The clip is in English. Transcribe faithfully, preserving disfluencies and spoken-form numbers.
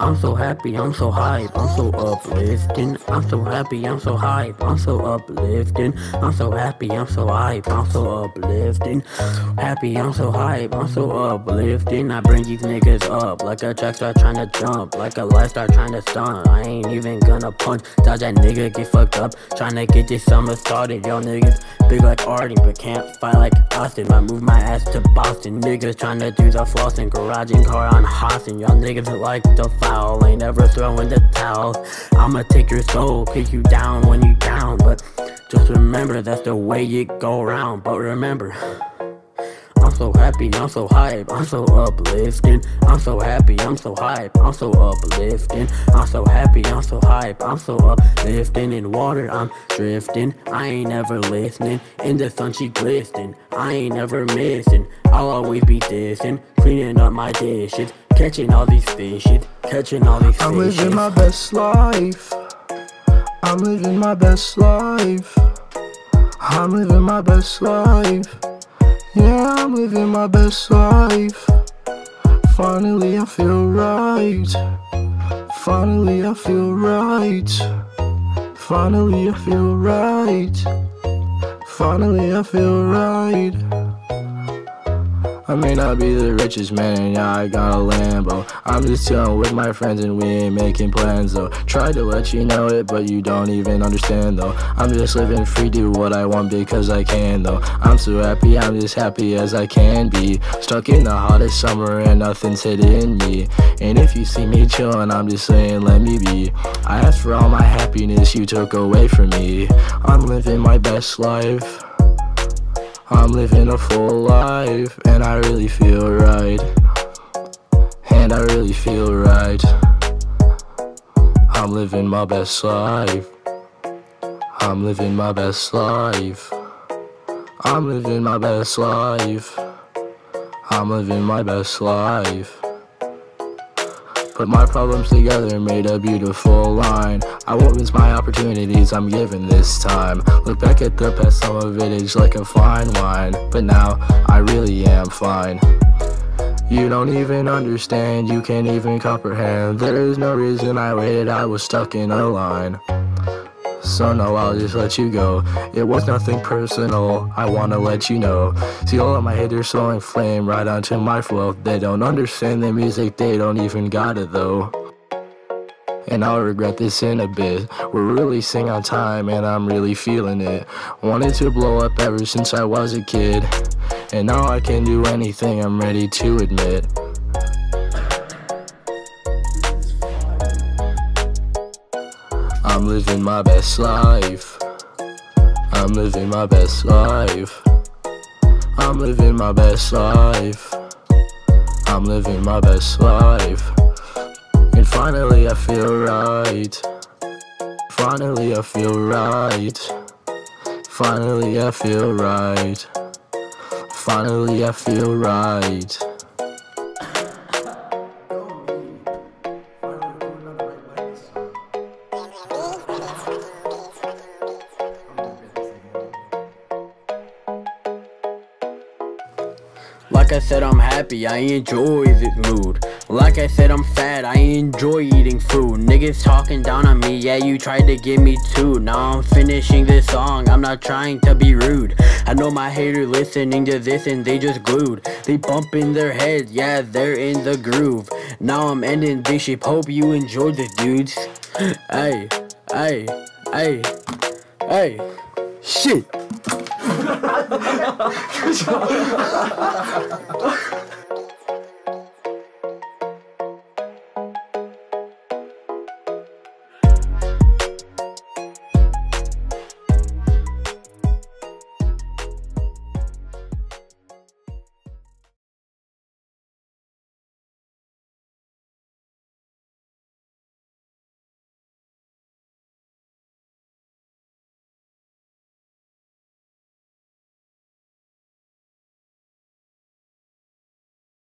I'm so happy, I'm so hype, I'm so uplifting. I'm so happy, I'm so hype, I'm so uplifting. I'm so happy, I'm so hype, I'm so uplifting. Happy, I'm so hype, I'm so uplifting. I bring these niggas up like a track star trying to jump, like a life star trying to stunt. I ain't even gonna punch, dodge that nigga get fucked up, trying to get this summer started. Y'all niggas big like Arden, but can't fight like Austin. I move my ass to Boston. Niggas trying to do the flossing, garaging car on Hostin. Y'all niggas like the foul, ain't never throwing the towel. I'ma take your soul, kick you down when you down, but just remember that's the way you go around. But remember, I'm so happy, I'm so hype, I'm so uplifting. I'm so happy, I'm so hype, I'm so uplifting. I'm so happy, I'm so hype, I'm so uplifting. In water I'm drifting, I ain't never listening. In the sun she glistening, I ain't never missing. I'll always be dissing, cleaning up my dishes, catching all these fishes, catching all these fishes. I'm living my best life, I'm living my best life, I'm living my best life. Yeah, I'm living my best life. Finally I feel right. Finally I feel right. Finally I feel right. Finally I feel right. I may not be the richest man, and yeah, I got a Lambo. I'm just chillin' with my friends and we ain't making plans though. Tried to let you know it, but you don't even understand though. I'm just living free, do what I want because I can though. I'm so happy, I'm just happy as I can be. Stuck in the hottest summer and nothing's hitting me. And if you see me chillin', I'm just saying let me be. I asked for all my happiness, you took away from me. I'm living my best life, I'm living a full life, and I really feel right, and I really feel right. I'm living my best life, I'm living my best life, I'm living my best life, I'm living my best life. Put my problems together and made a beautiful line. I won't miss my opportunities I'm given this time. Look back at the past summer vintage like a fine wine, but now I really am fine. You don't even understand, you can't even comprehend. There is no reason I waited, I was stuck in a line. So no, I'll just let you go. It was nothing personal, I wanna let you know. See all of my haters so inflamed right onto my flow. They don't understand the music, they don't even got it though. And I'll regret this in a bit. We're releasing on time and I'm really feeling it. Wanted to blow up ever since I was a kid, and now I can do anything I'm ready to admit. I'm living my best life, I'm living my best life, I'm living my best life, I'm living my best life. And finally I feel right, finally I feel right, finally I feel right, finally I feel right. Like I said, I'm happy, I enjoy this mood. Like I said, I'm fat, I enjoy eating food. Niggas talking down on me, yeah, you tried to get me too. Now I'm finishing this song, I'm not trying to be rude. I know my haters listening to this and they just glued. They bumping their head, yeah, they're in the groove. Now I'm ending this shit, hope you enjoyed this, dudes. Hey, hey, hey, hey, shit. Good job.